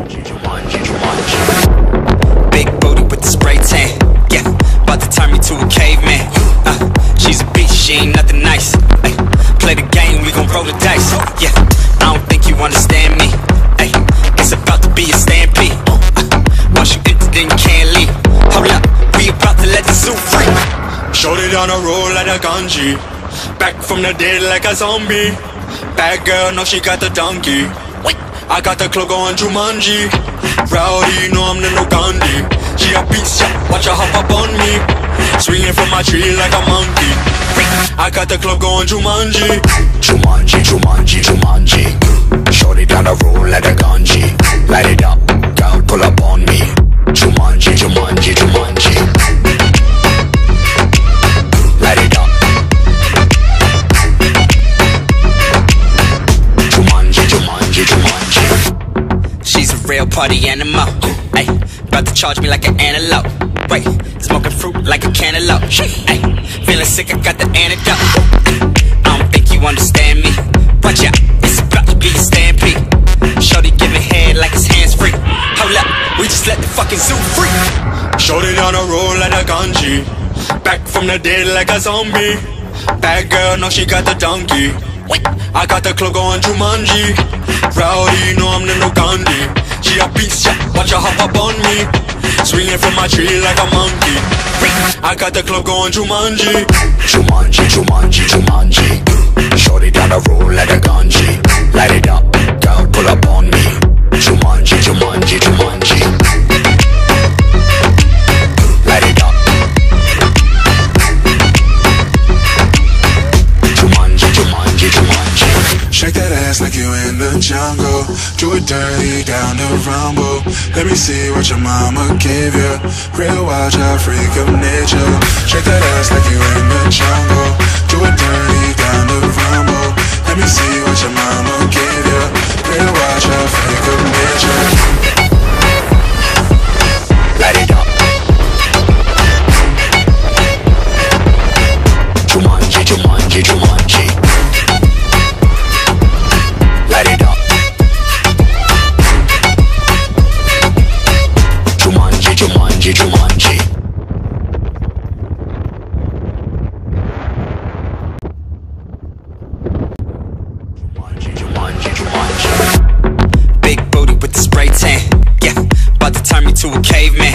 Jumanji, Jumanji. Big booty with the spray tan, yeah, about to turn me to a caveman. She's a bitch, she ain't nothing nice. Ay, play the game, we gon' roll the dice. Yeah, I don't think you understand me. Ay, it's about to be a stampede. Once you enter, then you can't leave. Hold up, we about to let the zoo free. Shorty down the road like a kanji, back from the dead like a zombie. Bad girl, know she got the donkey. I got the club going Jumanji. Rowdy, know I'm the no Gandhi. She a beast, yeah, watch her hop up on me. Swinging from my tree like a monkey. I got the club going Jumanji. Jumanji, Jumanji, Jumanji. Shorty down the road like a kanji. Light it up, girl, pull up on me. Jumanji, Jumanji, Jumanji. Light it up. Jumanji, Jumanji, Jumanji. She's a real party animal. Ay, about to charge me like an antelope. Wait, smoking fruit like a cantaloupe. Ay, feeling sick, I got the antidote. I don't think you understand me. Watch out, it's about to be a stampede. Shorty giving head like his hands free. Hold up, we just let the fucking zoo free. Shorty down the road like a kanji, back from the dead like a zombie. Bad girl, know she got the donkey. I got the club going Jumanji. Rowdy, know I'm the no Gandhi. She a beast, yeah, watch her hop up on me. Swinging from my tree like a monkey. I got the club going Jumanji. Jumanji, Jumanji, Jumanji. Shorty down the road like a kanji. Light it up, girl, pull up on me. Jumanji, Jumanji, Jumanji. Light it up. Jumanji, Jumanji, Jumanji. Shake that ass like you in the jungle. Do it dirty down the rumble. Let me see what your mama gave you. Real wild child, freak of nature. Shake that ass like you in the jungle. Do it dirty down the rumble. Let me see what your mama gave you. Real wild child, freak of nature. Light it up. Jumanji, Jumanji, Jumanji. Light it up. Jumanji, Jumanji, Jumanji. Jumanji, Jumanji, Jumanji. Big booty with the spray tan, yeah, about to turn me to a caveman.